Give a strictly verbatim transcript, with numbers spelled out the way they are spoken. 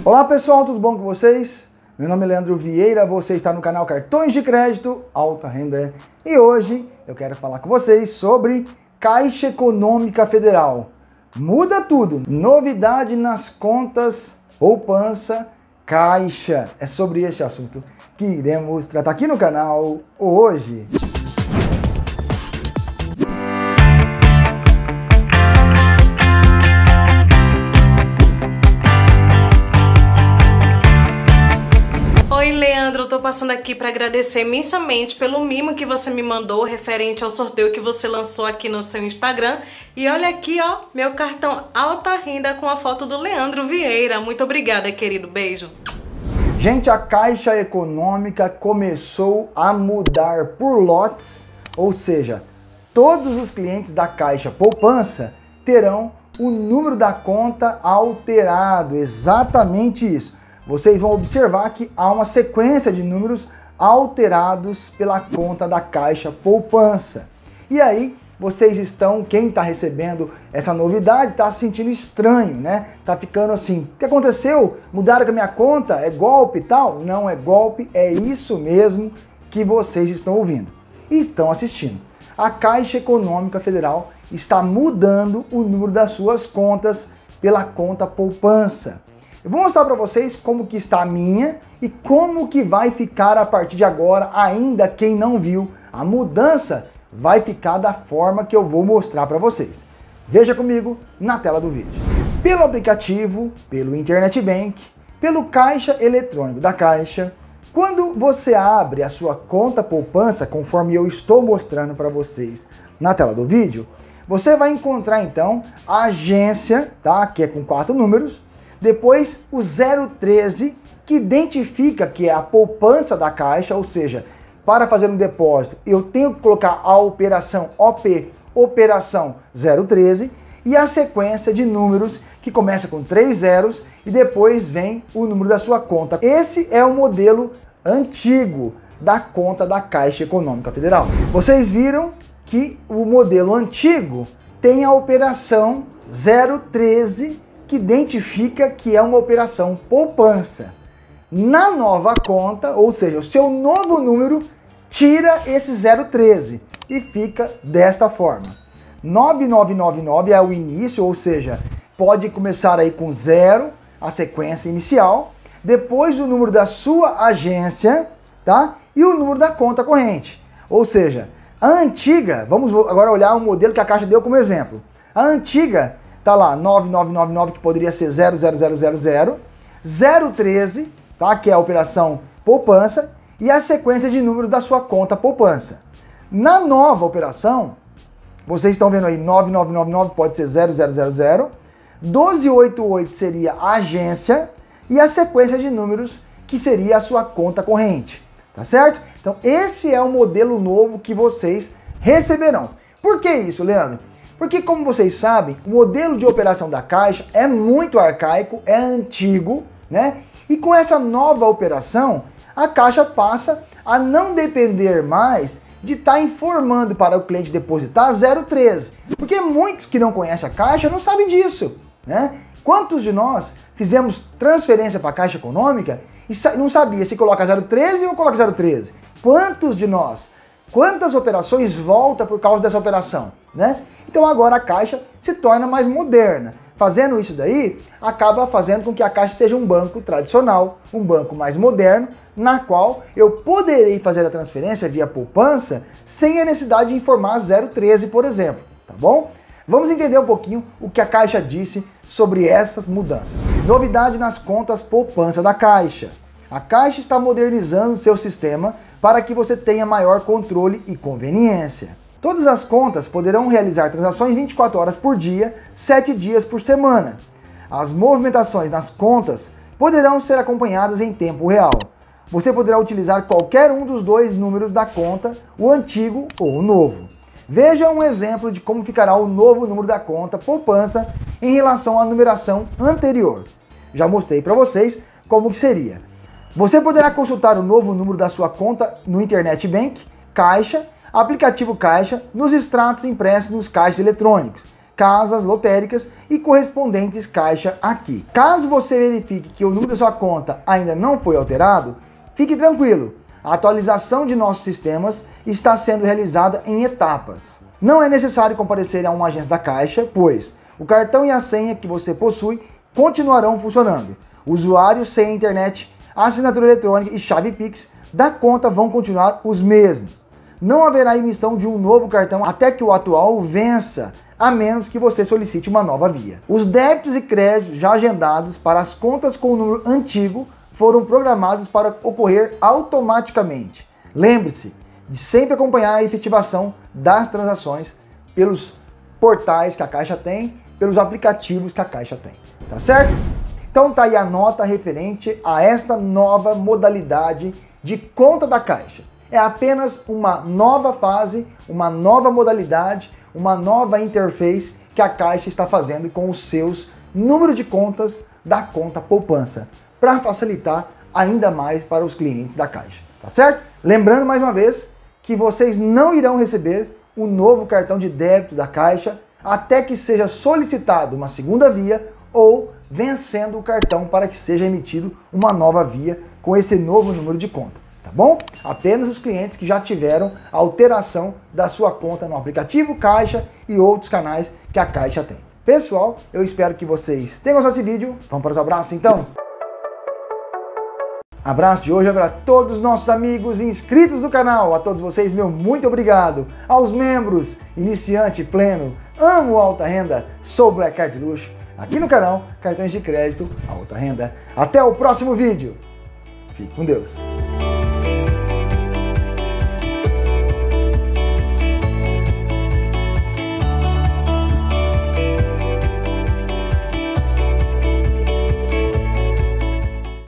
Olá pessoal, tudo bom com vocês? Meu nome é Leandro Vieira, você está no canal Cartões de Crédito Alta Renda e hoje eu quero falar com vocês sobre Caixa Econômica Federal. Muda tudo, novidade nas contas poupança Caixa. É sobre esse assunto que iremos tratar aqui no canal hoje. Oi, Leandro, eu tô passando aqui para agradecer imensamente pelo mimo que você me mandou referente ao sorteio que você lançou aqui no seu Instagram. E olha aqui, ó, meu cartão Alta Renda com a foto do Leandro Vieira. Muito obrigada, querido. Beijo. Gente, a Caixa Econômica começou a mudar por lotes, ou seja, todos os clientes da Caixa Poupança terão o número da conta alterado, exatamente isso. Vocês vão observar que há uma sequência de números alterados pela conta da Caixa Poupança. E aí, vocês estão, quem está recebendo essa novidade, está se sentindo estranho, né? Tá ficando assim, o que aconteceu? Mudaram com a minha conta? É golpe e tal? Não é golpe, é isso mesmo que vocês estão ouvindo e estão assistindo. A Caixa Econômica Federal está mudando o número das suas contas pela conta poupança. Eu vou mostrar para vocês como que está a minha e como que vai ficar a partir de agora, ainda quem não viu, a mudança vai ficar da forma que eu vou mostrar para vocês. Veja comigo na tela do vídeo. Pelo aplicativo, pelo Internet Bank, pelo caixa eletrônico da Caixa, quando você abre a sua conta poupança, conforme eu estou mostrando para vocês na tela do vídeo, você vai encontrar então a agência, tá? Que é com quatro números. Depois o zero treze, que identifica que é a poupança da Caixa, ou seja, para fazer um depósito eu tenho que colocar a operação O P, operação zero treze, e a sequência de números que começa com três zeros e depois vem o número da sua conta. Esse é o modelo antigo da conta da Caixa Econômica Federal. Vocês viram que o modelo antigo tem a operação zero treze, que identifica que é uma operação poupança. Na nova conta, ou seja, o seu novo número, tira esse zero treze e fica desta forma. nove nove nove nove é o início, ou seja, pode começar aí com zero, a sequência inicial, depois o número da sua agência, tá? E o número da conta corrente. Ou seja, a antiga, vamos agora olhar o modelo que a Caixa deu como exemplo. A antiga tá lá, nove nove nove nove, que poderia ser zero zero zero zero zero, zero treze, tá? Que é a operação poupança, e a sequência de números da sua conta poupança. Na nova operação, vocês estão vendo aí, nove nove nove nove pode ser zero zero zero zero, doze oitenta e oito seria a agência, e a sequência de números que seria a sua conta corrente, tá certo? Então esse é o modelo novo que vocês receberão. Por que isso, Leandro? Porque, como vocês sabem, o modelo de operação da Caixa é muito arcaico, é antigo, né? E com essa nova operação, a Caixa passa a não depender mais de estar informando para o cliente depositar zero treze. Porque muitos que não conhecem a Caixa não sabem disso, né? Quantos de nós fizemos transferência para a Caixa Econômica e não sabia se coloca zero treze ou coloca zero treze? Quantos de nós? Quantas operações volta por causa dessa operação, né? Então agora a Caixa se torna mais moderna. Fazendo isso daí, acaba fazendo com que a Caixa seja um banco tradicional, um banco mais moderno, na qual eu poderei fazer a transferência via poupança sem a necessidade de informar zero treze, por exemplo, tá bom? Vamos entender um pouquinho o que a Caixa disse sobre essas mudanças. Novidade nas contas poupança da Caixa. A Caixa está modernizando seu sistema para que você tenha maior controle e conveniência. Todas as contas poderão realizar transações vinte e quatro horas por dia, sete dias por semana. As movimentações nas contas poderão ser acompanhadas em tempo real. Você poderá utilizar qualquer um dos dois números da conta, o antigo ou o novo. Veja um exemplo de como ficará o novo número da conta poupança em relação à numeração anterior. Já mostrei para vocês como que seria. Você poderá consultar o novo número da sua conta no Internet Bank, Caixa, aplicativo Caixa, nos extratos impressos nos caixas eletrônicos. casas lotéricas e correspondentes caixa aqui. Caso você verifique que o número da sua conta ainda não foi alterado, fique tranquilo, a atualização de nossos sistemas está sendo realizada em etapas. Não é necessário comparecer a uma agência da Caixa, pois o cartão e a senha que você possui continuarão funcionando. O usuário, senha internet, assinatura eletrônica e chave Pix da conta vão continuar os mesmos. Não haverá emissão de um novo cartão até que o atual vença, a menos que você solicite uma nova via. Os débitos e créditos já agendados para as contas com o número antigo foram programados para ocorrer automaticamente. Lembre-se de sempre acompanhar a efetivação das transações pelos portais que a Caixa tem, pelos aplicativos que a Caixa tem, tá certo? Então tá aí a nota referente a esta nova modalidade de conta da Caixa. É apenas uma nova fase, uma nova modalidade, uma nova interface que a Caixa está fazendo com os seus números de contas da conta poupança, para facilitar ainda mais para os clientes da Caixa, tá certo? Lembrando mais uma vez que vocês não irão receber o novo cartão de débito da Caixa até que seja solicitado uma segunda via ou vencendo o cartão para que seja emitido uma nova via com esse novo número de conta. Tá bom? Apenas os clientes que já tiveram a alteração da sua conta no aplicativo Caixa e outros canais que a Caixa tem. Pessoal, eu espero que vocês tenham gostado desse vídeo. Vamos para os abraços então? Abraço de hoje é para todos os nossos amigos inscritos do canal. A todos vocês, meu muito obrigado. Aos membros, iniciante, pleno, amo alta renda, sou Black Card Luxo. Aqui no canal, cartões de crédito, alta renda. Até o próximo vídeo. Fique com Deus.